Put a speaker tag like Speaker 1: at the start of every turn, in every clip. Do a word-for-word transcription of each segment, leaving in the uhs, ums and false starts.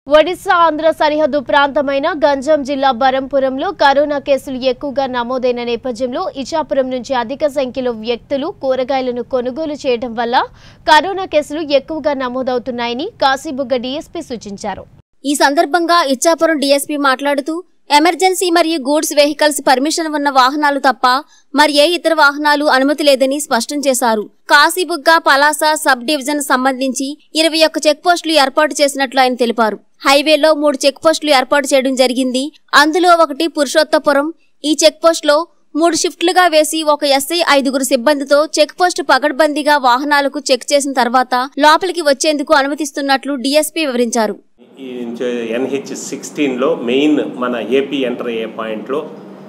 Speaker 1: ఒడిశా ఆంధ్ర సరిహద్దు ప్రాంతమైన గంజాం జిల్లా బరంపురంలో కరోనా కేసులు ఎక్కువగా నమోదైన నేపథ్యంలో ఇచ్చాపురం నుంచి అధిక సంఖ్యలో వ్యక్తులు కూరగాయలను కొనుగోలు చేయడం వల్ల కరోనా కేసులు ఎక్కువగా నమోదవుతున్నాయని కాశీబుగ్గ డీఎస్పీ సూచించారు।
Speaker 2: ఈ సందర్భంగా ఇచ్చాపురం డీఎస్పీ మాట్లాడుతూ ఎమర్జెన్సీ మరియు గూడ్స్ వెహికల్స్ పర్మిషన్ ఉన్న వాహనాలు తప్ప మరి ఏ ఇతర వాహనాలు అనుమతి లేదని స్పష్టం చేశారు। కాశీబుగ్గ పలాస సబ్ డివిజన్ సంబంధించి ఇరవై ఒక్క చెక్ పోస్టులు ఏర్పాటు చేసినట్లు ఆయన తెలిపారు। హైవేలో మూడు చెక్ పోస్టులు ఏర్పాటు చేయడం జరిగింది। అందులో ఒకటి పురుషోత్తపురం। ఈ చెక్ పోస్ట్ లో మూడు షిఫ్ట్లుగా వేసి ఒక ఎస్ఐ ఐదుగురు సిబ్బందితో చెక్ పోస్ట్ పగడ్బందీగా వాహనాలకు చెక్ చేసిన తర్వాత లోపలికి వచ్చేందుకు అనుమతిస్తున్నట్లు డీఎస్పీ వివరించారు।
Speaker 3: ఎన్హెచ్ సిక్స్టీన్ లో మెయిన్ మన ఏపీ ఎంటర్ అయ్యే పాయింట్లో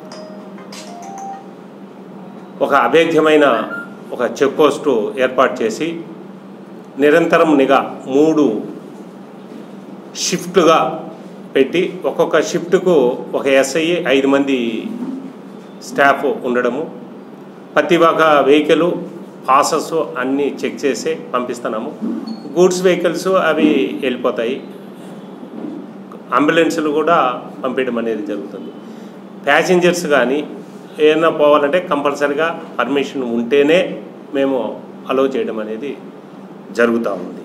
Speaker 3: ఒక అభేద్యమైన ఒక చెక్ పోస్టు ఏర్పాటు చేసి నిరంతరం నిఘా మూడు షిఫ్ట్లుగా పెట్టి ఒక్కొక్క షిఫ్ట్కు ఒక ఎస్ఐ ఐదు మంది స్టాఫ్ ఉండడము, ప్రతి ఒక్క వెహికల్ పాసెస్ అన్నీ చెక్ చేసి పంపిస్తున్నాము। గూడ్స్ వెహికల్స్ అవి వెళ్ళిపోతాయి, అంబులెన్సులు కూడా పంపించడం అనేది జరుగుతుంది। ప్యాసింజర్స్ కానీ ఏదైనా పోవాలంటే కంపల్సరీగా పర్మిషన్ ఉంటేనే మేము అలో చేయడం అనేది జరుగుతూ ఉంది।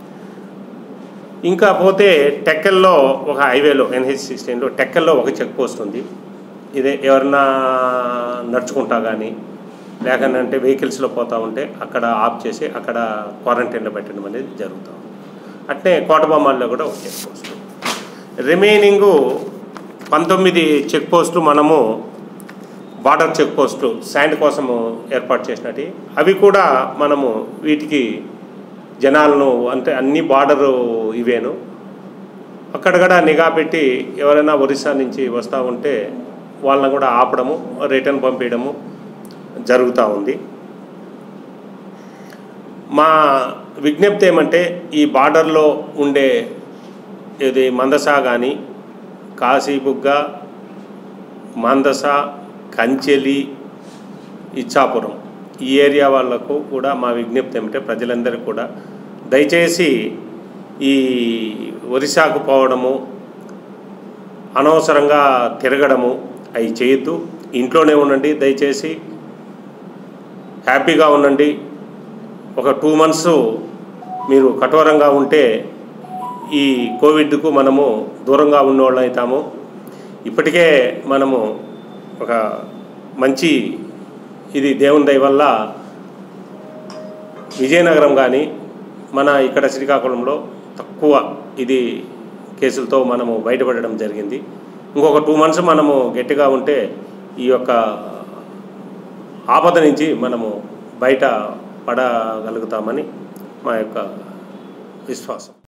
Speaker 3: ఇంకా పోతే టెక్కల్లో ఒక హైవేలో ఎన్హెచ్ సిక్స్టీన్లో టెక్కల్లో ఒక చెక్ పోస్ట్ ఉంది। ఇదే ఎవరన్నా నడుచుకుంటా కానీ లేకనంటే వెహికల్స్లో పోతూ ఉంటే అక్కడ ఆఫ్ చేసి అక్కడ క్వారంటైన్లో పెట్టడం అనేది జరుగుతూ ఉంది। అట్నే కోటబొమ్మల్లో కూడా ఒక చెక్ పోస్ట్, రిమైనింగు పంతొమ్మిది చెక్ పోస్టులు మనము బార్డర్ చెక్ పోస్టు శాండ్ కోసము ఏర్పాటు చేసినట్టు అవి కూడా మనము వీటికి జనాలను అంటే అన్ని బార్డరు ఇవేను అక్కడ కూడా నిఘా పెట్టి ఎవరైనా ఒరిస్సా నుంచి వస్తూ ఉంటే వాళ్ళని కూడా ఆపడము, రిటర్న్ పంపించడము జరుగుతూ ఉంది। మా విజ్ఞప్తి ఏమంటే ఈ బార్డర్లో ఉండే ఇది మందస కానీ కాశీబుగ్గ, మందస, కంచెలి, ఇచ్చాపురం ఈ ఏరియా వాళ్లకు కూడా మా విజ్ఞప్తి ఏమంటే ప్రజలందరికీ కూడా దయచేసి ఈ ఒరిస్సాకు పోవడము, అనవసరంగా తిరగడము అవి చేయొద్దు, ఇంట్లోనే ఉండండి, దయచేసి హ్యాపీగా ఉండండి। ఒక టూ మంత్స్ మీరు కఠోరంగా ఉంటే ఈ కోవిడ్కు మనము దూరంగా ఉన్నవాళ్ళం అవుతాము। ఇప్పటికే మనము ఒక మంచి ఇది దేవుని దయ వల్ల విజయనగరం కానీ మన ఇక్కడ శ్రీకాకుళంలో తక్కువ ఇది కేసులతో మనము బయటపడడం జరిగింది। ఇంకొక టూ మంత్స్ మనము గట్టిగా ఉంటే ఈ యొక్క ఆపద నుంచి మనము బయట పడగలుగుతామని మా యొక్క విశ్వాసం।